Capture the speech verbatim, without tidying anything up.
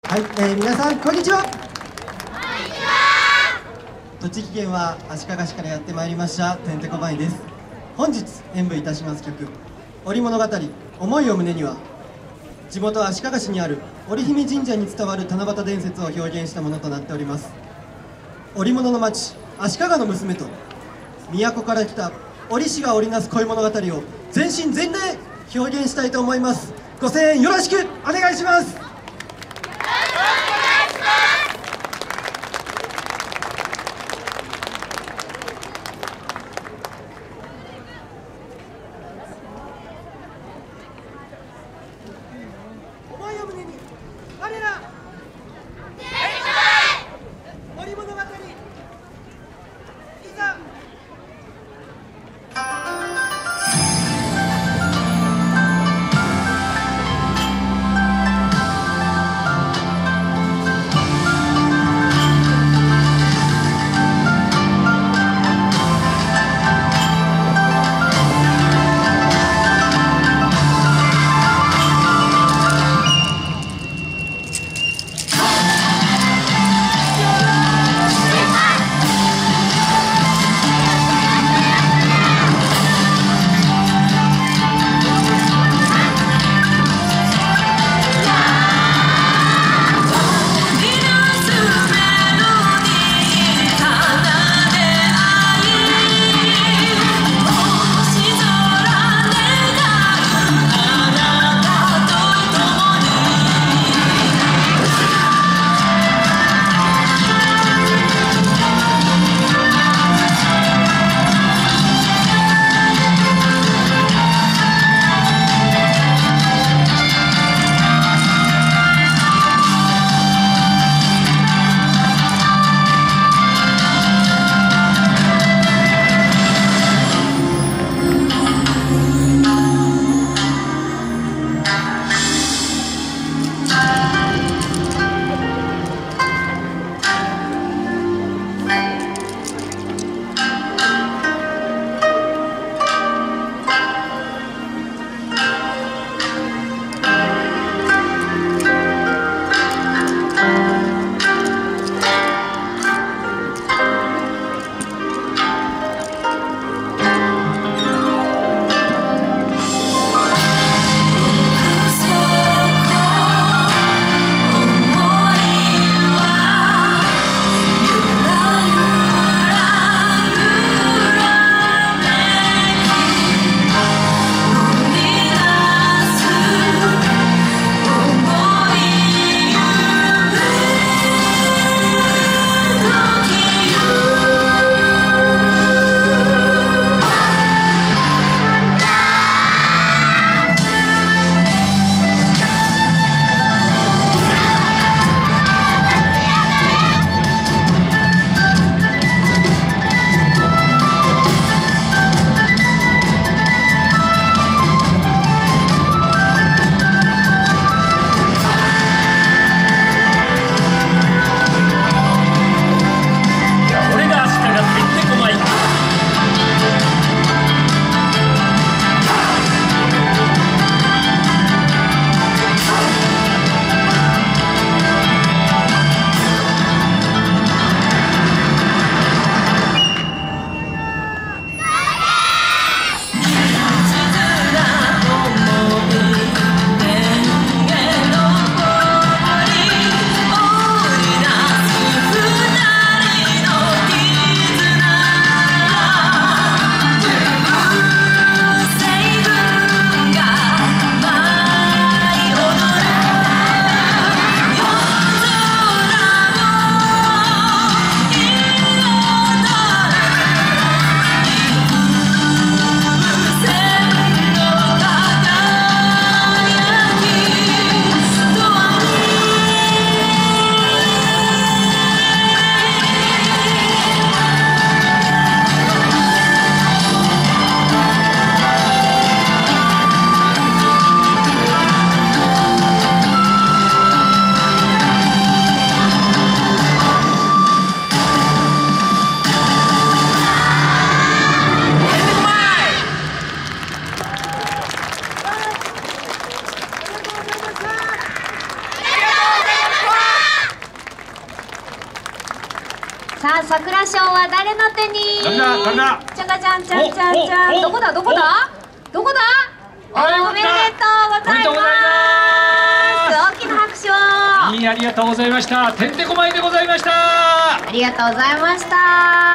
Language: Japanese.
はい、えー、皆さんこんにちは。 こんにちは。 栃木県は足利市からやってまいりましたてんてこまいです。本日演舞いたします曲「織物語思いを胸には」地元足利市にある織姫神社に伝わる七夕伝説を表現したものとなっております。織物の町足利の娘と都から来た織師が織りなす恋物語を全身全霊表現したいと思います。ご声援よろしくお願いします。思いを胸に我ら織物語いざ。 さあ桜賞は誰の手に。 誰だ誰だ。 ちゃかちゃんちゃんちゃんちゃん。どこだどこだどこだ。おめでとうございます。大きな拍手を。 いい、ありがとうございました。てんてこまいでございました。 ありがとうございました。